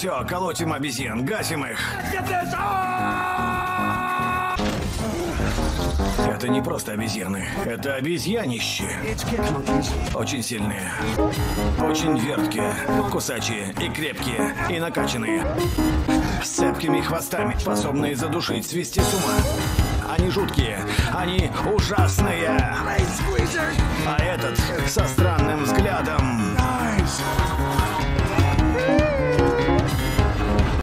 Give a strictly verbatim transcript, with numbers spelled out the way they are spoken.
Все, колотим обезьян, гасим их. Это не просто обезьяны, это обезьянище. Очень сильные, очень верткие, кусачие и крепкие, и накачанные. С цепкими хвостами, способные задушить, свести с ума. Они жуткие, они ужасные. А этот со